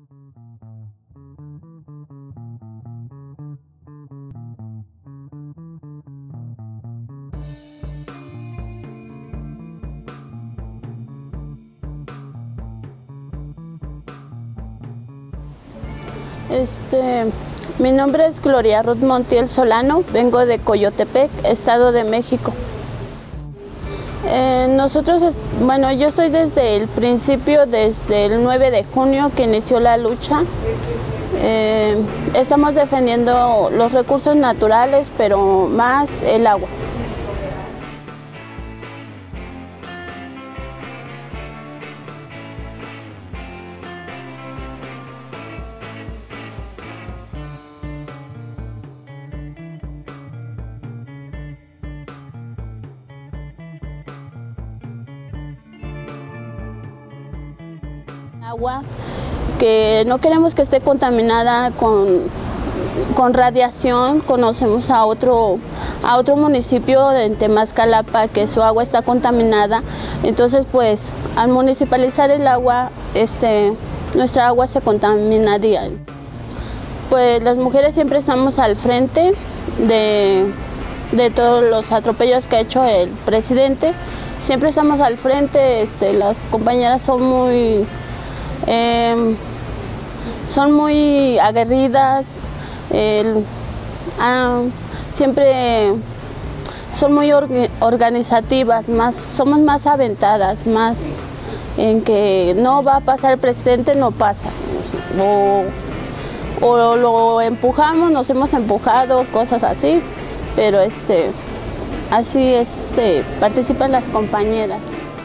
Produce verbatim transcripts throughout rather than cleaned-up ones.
Este, mi nombre es Gloria Ruth Montiel Solano, vengo de Coyotepec, Estado de México. Eh, nosotros, bueno, yo estoy desde el principio, desde el nueve de junio que inició la lucha. Eh, estamos defendiendo los recursos naturales, pero más el agua. Agua que no queremos que esté contaminada con, con radiación. Conocemos a otro, a otro municipio en Temazcalapa que su agua está contaminada, entonces pues al municipalizar el agua, este, nuestra agua se contaminaría. Pues las mujeres siempre estamos al frente de, de todos los atropellos que ha hecho el presidente, siempre estamos al frente, este, las compañeras son muy Eh, son muy aguerridas, eh, ah, siempre son muy or organizativas, más, somos más aventadas, más en que no va a pasar el presidente, no pasa, o, o lo empujamos, nos hemos empujado, cosas así, pero este, así este, participan las compañeras.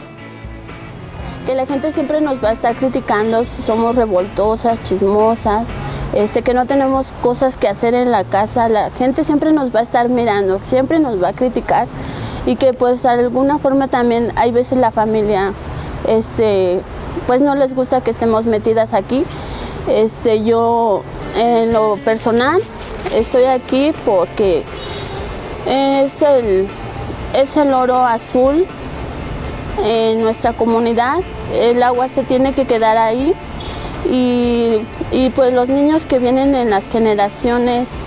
Que la gente siempre nos va a estar criticando si somos revoltosas, chismosas, este, que no tenemos cosas que hacer en la casa. La gente siempre nos va a estar mirando, siempre nos va a criticar, y que pues de alguna forma también hay veces la familia este, pues no les gusta que estemos metidas aquí. Este, yo en lo personal estoy aquí porque es el, es el oro azul en nuestra comunidad, el agua se tiene que quedar ahí, y, y pues los niños que vienen en las generaciones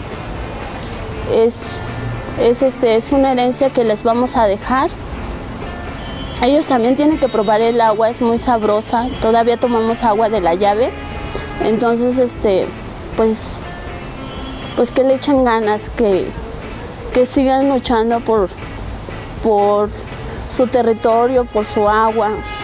es, es, este, es una herencia que les vamos a dejar. Ellos también tienen que probar el agua, es muy sabrosa, todavía tomamos agua de la llave, entonces este, pues, pues que le echen ganas, que, que sigan luchando por, por su territorio, por su agua.